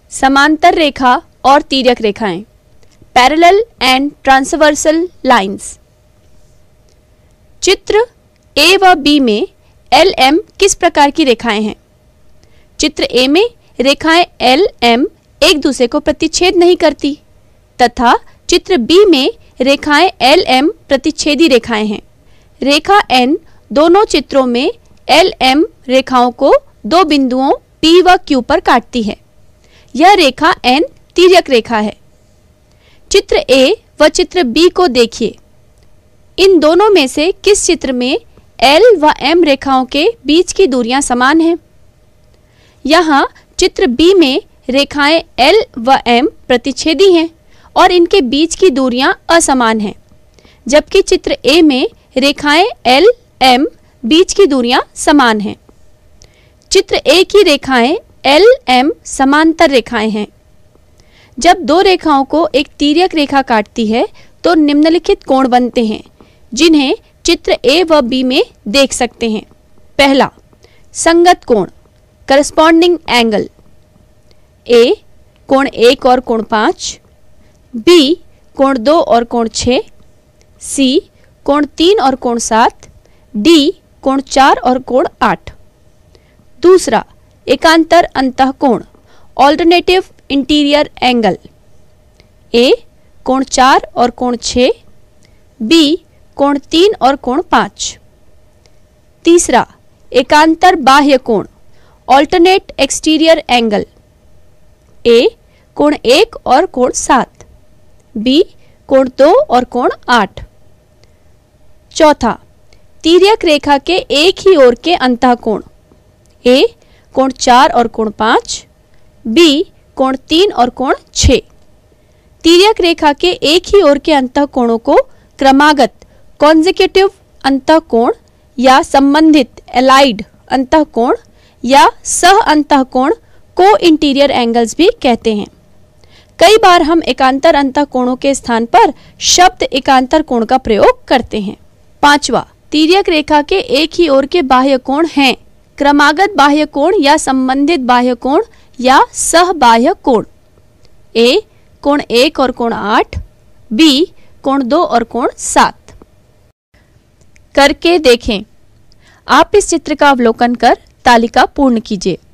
समांतर रेखा और तिर्यक रेखाएं, पैरेलल एंड ट्रांसवर्सल लाइंस। चित्र ए व बी में एल एम किस प्रकार की रेखाएं हैं? चित्र ए में रेखाएं एल एम एक दूसरे को प्रतिच्छेद नहीं करती तथा चित्र बी में रेखाएं एल एम प्रतिच्छेदी रेखाएं हैं। रेखा एन दोनों चित्रों में एल एम रेखाओं को दो बिंदुओं P व Q पर काटती है। यह रेखा एन तिर्यक रेखा है। चित्र ए व चित्र बी को देखिए। इन दोनों में से किस चित्र में L व M रेखाओं के बीच की दूरियां समान हैं? यहाँ चित्र बी में रेखाएं L व M प्रतिच्छेदी हैं और इनके बीच की दूरियां असमान हैं, जबकि चित्र ए में रेखाएं L M बीच की दूरियां समान हैं। चित्र ए की रेखाएं L M समांतर रेखाएं हैं। जब दो रेखाओं को एक तिर्यक रेखा काटती है तो निम्नलिखित कोण बनते हैं, जिन्हें चित्र ए व बी में देख सकते हैं। पहला, संगत कोण, करस्पॉन्डिंग एंगल। ए कोण 1 और कोण 5, बी कोण 2 और कोण 6, सी कोण 3 और कोण 7, डी कोण 4 और कोण 8। दूसरा, एकांतर अंतःकोण, ऑल्टरनेटिव इंटीरियर एंगल। ए कोण 4 और कोण 6, बी कोण 3 और कोण 5। तीसरा, एकांतर बाह्य कोण, ऑल्टरनेट एक्सटीरियर एंगल। ए कोण 1 और कोण 7, बी कोण 2 और कोण 8। चौथा, तिर्यक रेखा के एक ही ओर के अंतःकोण। ए कोण 4 और कोण 5, बी कोण 3 और कोण 6। तिर्यक रेखा के एक ही ओर के अंतःकोणों को क्रमागत कॉन्सेक्यूटिव अंतःकोण या संबंधित एलाइड अंतःकोण या सह अंतःकोण को इंटीरियर एंगल्स भी कहते हैं। कई बार हम एकांतर अंतःकोणों के स्थान पर शब्द एकांतर कोण का प्रयोग करते हैं। पांचवा, तिर्यक रेखा के एक ही ओर के बाह्य कोण हैं क्रमागत बाह्य कोण या संबंधित बाह्य कोण या सह बाह्य कोण। ए कोण 1 और कोण 8, बी कोण 2 और कोण 7। करके देखें। आप इस चित्र का अवलोकन कर तालिका पूर्ण कीजिए।